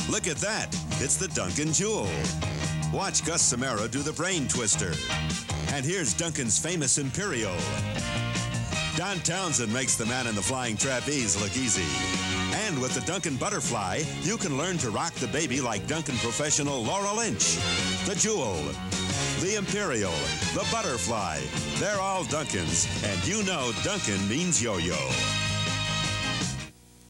Look at that. It's the Duncan Jewel. Watch Gus Samara do the brain twister. And here's Duncan's famous Imperial. Don Townsend makes the man in the flying trapeze look easy. And with the Duncan Butterfly, you can learn to rock the baby like Duncan professional Laura Lynch. The Jewel, the Imperial, the Butterfly. They're all Duncans, and you know Duncan means yo-yo.